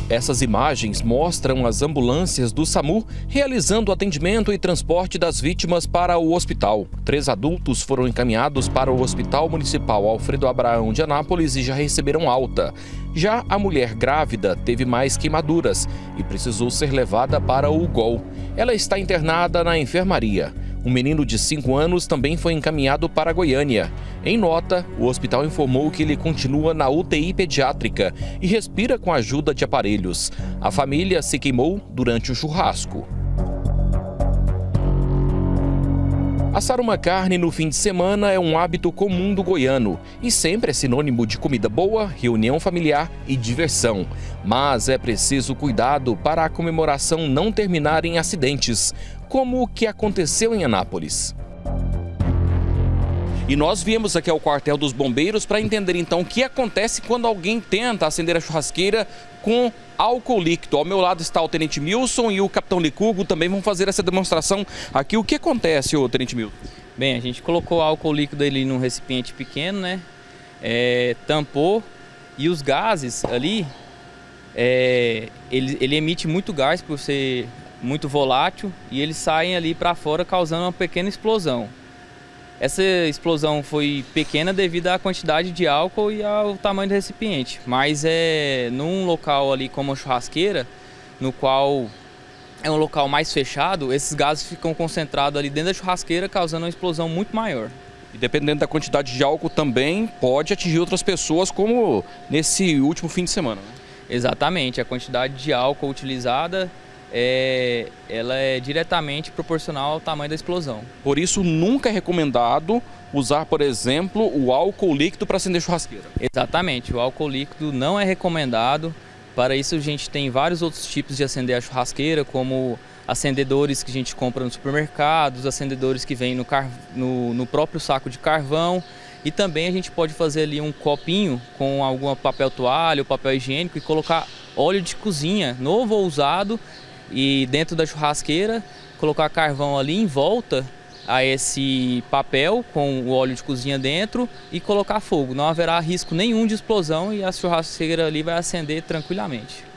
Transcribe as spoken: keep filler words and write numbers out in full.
Essas imagens mostram as ambulâncias do SAMU realizando atendimento e transporte das vítimas para o hospital. Três adultos foram encaminhados para o Hospital Municipal Alfredo Abraão de Anápolis e já receberam alta. Já a mulher grávida teve mais queimaduras e precisou ser levada para o U G O L. Ela está internada na enfermaria. Um menino de cinco anos também foi encaminhado para Goiânia. Em nota, o hospital informou que ele continua na U T I pediátrica e respira com a ajuda de aparelhos. A família se queimou durante o churrasco. Assar uma carne no fim de semana é um hábito comum do goiano e sempre é sinônimo de comida boa, reunião familiar e diversão. Mas é preciso cuidado para a comemoração não terminar em acidentes, como o que aconteceu em Anápolis. E nós viemos aqui ao quartel dos bombeiros para entender então o que acontece quando alguém tenta acender a churrasqueira com álcool líquido. Ao meu lado está o Tenente Milson e o Capitão Licurgo também vão fazer essa demonstração aqui. O que acontece, ô Tenente Milson? Bem, a gente colocou álcool líquido ali num recipiente pequeno, né? É, tampou e os gases ali, é, ele, ele emite muito gás por ser muito volátil e eles saem ali para fora causando uma pequena explosão. Essa explosão foi pequena devido à quantidade de álcool e ao tamanho do recipiente, mas é num local ali como a churrasqueira, no qual é um local mais fechado, esses gases ficam concentrados ali dentro da churrasqueira, causando uma explosão muito maior. E dependendo da quantidade de álcool também pode atingir outras pessoas, como nesse último fim de semana, né? Exatamente, a quantidade de álcool utilizada É, ela é diretamente proporcional ao tamanho da explosão. Por isso, nunca é recomendado usar, por exemplo, o álcool líquido para acender churrasqueira. Exatamente, o álcool líquido não é recomendado. Para isso, a gente tem vários outros tipos de acender a churrasqueira, como acendedores que a gente compra no supermercado, os acendedores que vêm no, no, no próprio saco de carvão. E também a gente pode fazer ali um copinho com algum papel toalha ou papel higiênico e colocar óleo de cozinha novo ou usado e dentro da churrasqueira colocar carvão ali em volta a esse papel com o óleo de cozinha dentro e colocar fogo. Não haverá risco nenhum de explosão e a churrasqueira ali vai acender tranquilamente.